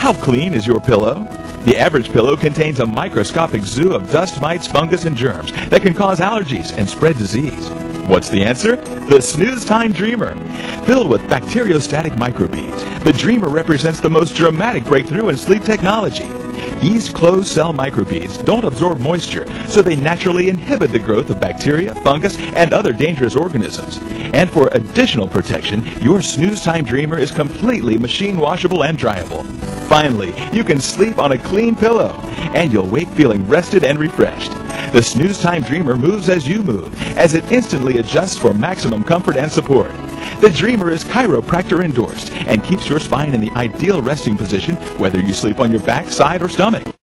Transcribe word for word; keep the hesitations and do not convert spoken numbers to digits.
How clean is your pillow? The average pillow contains a microscopic zoo of dust, mites, fungus, and germs that can cause allergies and spread disease. What's the answer? The Snooztime-Dreamer. Filled with bacteriostatic microbeads, the Dreamer represents the most dramatic breakthrough in sleep technology. These closed-cell microbeads don't absorb moisture, so they naturally inhibit the growth of bacteria, fungus, and other dangerous organisms. And for additional protection, your Snooztime-Dreamer is completely machine washable and dryable. Finally, you can sleep on a clean pillow, and you'll wake feeling rested and refreshed. The Snooztime-Dreamer moves as you move, as it instantly adjusts for maximum comfort and support. The Dreamer is chiropractor endorsed and keeps your spine in the ideal resting position whether you sleep on your back, side, or stomach.